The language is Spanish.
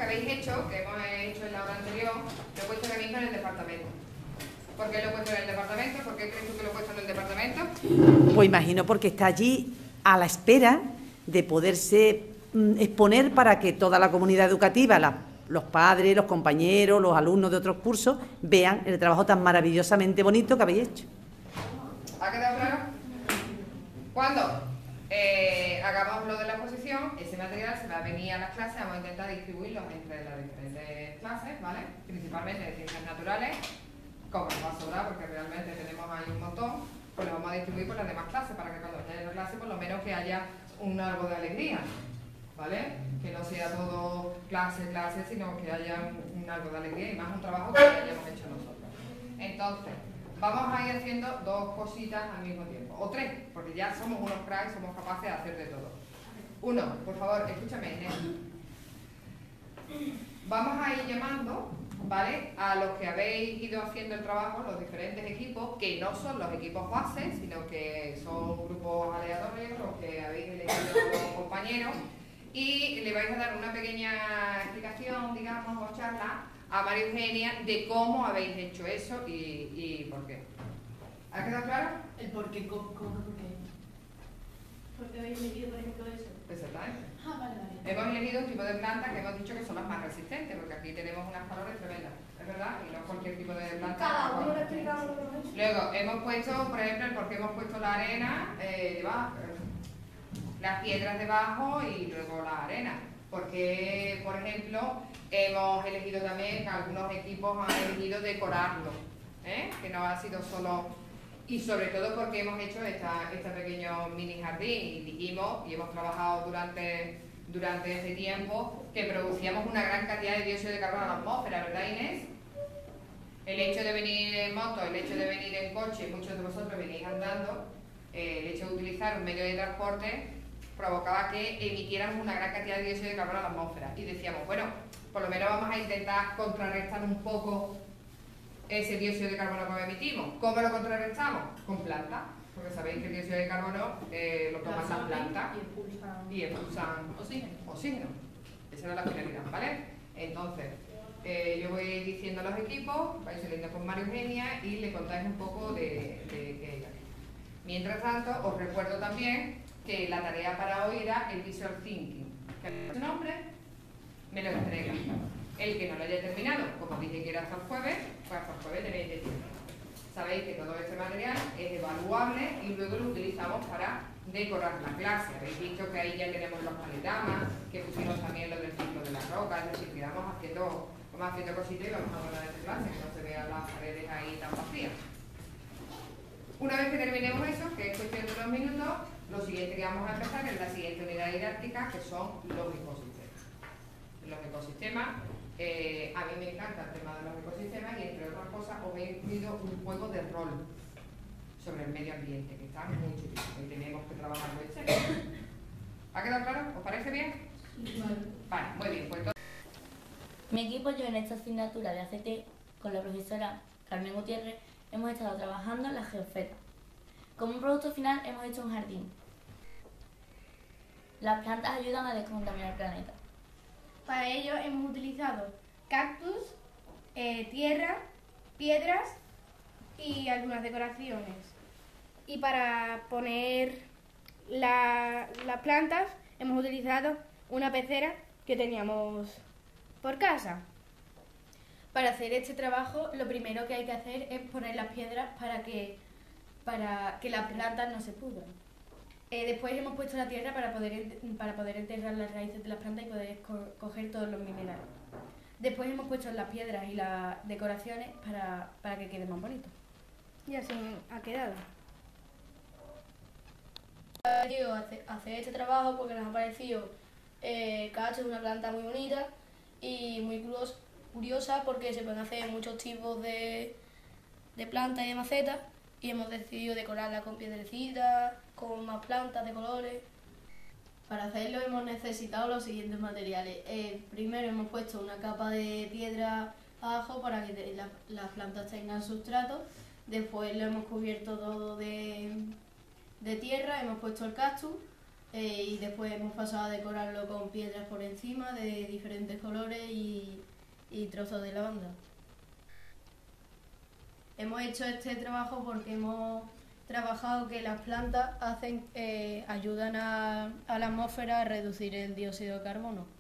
habéis hecho, que hemos hecho en la hora anterior, lo he puesto ahora mismo en el departamento. ¿Por qué lo he puesto en el departamento? ¿Por qué crees tú que lo he puesto en el departamento? Pues imagino porque está allí a la espera de poderse exponer para que toda la comunidad educativa, los padres, los compañeros, los alumnos de otros cursos, vean el trabajo tan maravillosamente bonito que habéis hecho. ¿Ha quedado claro? Cuando hagamos lo de la exposición, ese material se va a venir a las clases, vamos a intentar distribuirlo entre las diferentes clases, ¿vale? Principalmente de ciencias naturales, como nos va a sobrar, porque realmente tenemos ahí un montón, pues lo vamos a distribuir por las demás clases, para que cuando estén en la clase, por lo menos que haya algo de alegría, ¿vale? Que no sea todo clase, sino que haya un algo de alegría y más un trabajo que hayamos hecho nosotros. Entonces, vamos a ir haciendo dos cositas al mismo tiempo, o tres, porque ya somos unos cracks, somos capaces de hacer de todo. Uno, por favor, escúchame, Inés. Vamos a ir llamando, ¿vale?, a los que habéis ido haciendo el trabajo, los diferentes equipos, que no son los equipos bases, sino que son grupos aleatorios, los que habéis elegido los compañeros, y le vais a dar una pequeña explicación, digamos, o charla a María Eugenia de cómo habéis hecho eso y por qué. ¿Ha quedado claro? El por qué, ¿cómo por qué? ¿Por qué habéis elegido, por ejemplo, eso? Exactamente. Ah, vale, vale. Hemos elegido un tipo de plantas que hemos dicho que son las más resistentes, porque aquí tenemos unas calores tremendas, ¿es verdad? Y no cualquier tipo de planta. Cada uno lo ha explicado lo que hemos hecho. Luego, hemos puesto, por ejemplo, el por qué hemos puesto la arena debajo, las piedras debajo y luego la arena. Porque, por ejemplo, hemos elegido también, que algunos equipos han elegido decorarlo, que no ha sido solo... Y sobre todo porque hemos hecho este pequeño mini jardín y dijimos, y hemos trabajado durante ese tiempo, que producíamos una gran cantidad de dióxido de carbono a la atmósfera, ¿verdad, Inés? El hecho de venir en moto, el hecho de venir en coche, muchos de vosotros venís andando, el hecho de utilizar un medio de transporte provocaba que emitiéramos una gran cantidad de dióxido de carbono a la atmósfera. Y decíamos, bueno, por lo menos vamos a intentar contrarrestar un poco ese dióxido de carbono que emitimos. ¿Cómo lo contrarrestamos? Con plantas, porque sabéis que el dióxido de carbono lo toman las plantas y expulsan oxígeno. Esa era la finalidad, ¿vale? Entonces, yo voy diciendo a los equipos, vais saliendo con María Eugenia y le contáis un poco de qué era. Mientras tanto, os recuerdo también que la tarea para hoy era el Visual Thinking. ¿Qué es su nombre? Me lo entrega. El que no lo haya terminado, como dije que era hasta el jueves, pues hasta el jueves tenéis de tiempo. Sabéis que todo este material es evaluable y luego lo utilizamos para decorar la clase. Habéis visto que ahí ya tenemos los panoramas, que pusimos también lo del ciclo de la roca, es decir, que vamos haciendo cositas y vamos a guardar esta clase, que no se vean las paredes ahí tan vacías. Una vez que terminemos eso, que es cuestión de 2 minutos, lo siguiente que vamos a empezar es la siguiente unidad didáctica, que son los ecosistemas. Los ecosistemas, a mí me encanta el tema de los ecosistemas y entre otras cosas os he incluido un juego de rol sobre el medio ambiente, que está muy chulísimo y tenemos que trabajar muy serio. ¿Ha quedado claro? ¿Os parece bien? Sí, vale. Vale, muy bien. Pues Mi equipo, yo en esta asignatura de ACT, con la profesora Carmen Gutiérrez, hemos estado trabajando en la geosfera. Como un producto final hemos hecho un jardín. Las plantas ayudan a descontaminar el planeta. Para ello hemos utilizado cactus, tierra, piedras y algunas decoraciones. Y para poner las plantas hemos utilizado una pecera que teníamos por casa. Para hacer este trabajo, lo primero que hay que hacer es poner las piedras para que las plantas no se pudran. Después hemos puesto la tierra para poder enterrar las raíces de las plantas y poder coger todos los minerales. Después hemos puesto las piedras y las decoraciones para que quede más bonito. Y así ha quedado. Yo hacer este trabajo porque nos ha parecido cacho es una planta muy bonita y muy curiosa porque se pueden hacer muchos tipos de plantas y de macetas y hemos decidido decorarla con piedrecitas, con más plantas de colores. Para hacerlo hemos necesitado los siguientes materiales. Primero hemos puesto una capa de piedra abajo para que las plantas tengan sustrato. Después lo hemos cubierto todo de tierra, hemos puesto el cactus. y después hemos pasado a decorarlo con piedras por encima de diferentes colores y trozos de lavanda. Hemos hecho este trabajo porque hemos trabajado que las plantas ayudan a la atmósfera a reducir el dióxido de carbono.